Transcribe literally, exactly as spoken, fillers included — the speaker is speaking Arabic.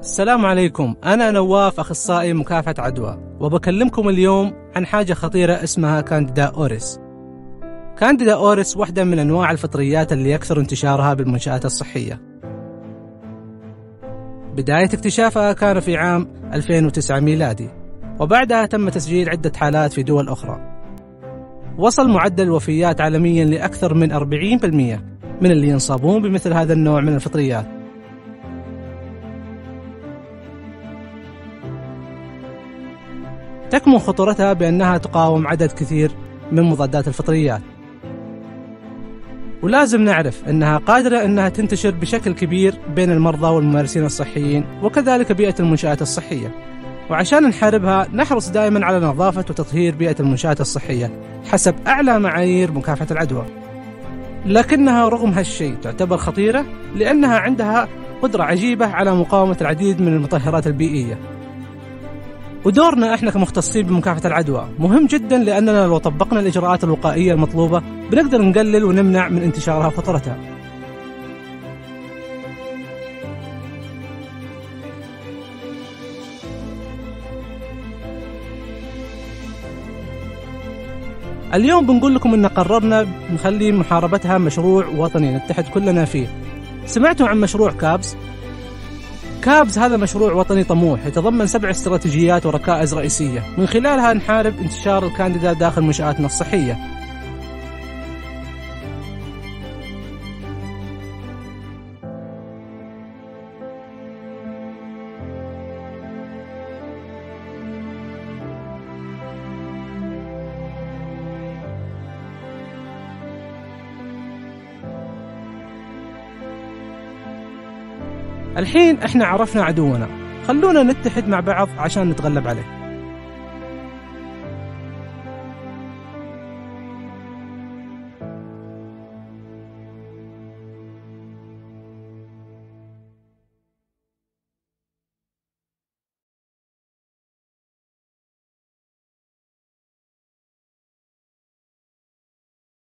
السلام عليكم، أنا نواف أخصائي مكافحة عدوى، وبكلمكم اليوم عن حاجة خطيرة اسمها كانديدا أوريس. كانديدا أوريس واحدة من أنواع الفطريات اللي يكثر انتشارها بالمنشآت الصحية. بداية اكتشافها كان في عام ألفين وتسعة ميلادي، وبعدها تم تسجيل عدة حالات في دول أخرى. وصل معدل الوفيات عالميا لأكثر من أربعين بالمئة من اللي ينصابون بمثل هذا النوع من الفطريات. تكمن خطورتها بأنها تقاوم عدد كثير من مضادات الفطريات، ولازم نعرف أنها قادرة أنها تنتشر بشكل كبير بين المرضى والممارسين الصحيين وكذلك بيئة المنشآت الصحية. وعشان نحاربها نحرص دائما على نظافة وتطهير بيئة المنشآت الصحية حسب أعلى معايير مكافحة العدوى. لكنها رغم هالشيء تعتبر خطيرة لأنها عندها قدرة عجيبة على مقاومة العديد من المطهرات البيئية. ودورنا احنا كمختصين بمكافحة العدوى مهم جدا، لأننا لو طبقنا الإجراءات الوقائية المطلوبة بنقدر نقلل ونمنع من انتشارها وخطرتها. اليوم بنقول لكم إن قررنا نخلي محاربتها مشروع وطني نتحد كلنا فيه. سمعتوا عن مشروع كابز؟ كابز هذا مشروع وطني طموح يتضمن سبع استراتيجيات وركائز رئيسية من خلالها نحارب انتشار الكانديدا داخل منشآتنا الصحية. الحين احنا عرفنا عدونا، خلونا نتحد مع بعض عشان نتغلب عليه.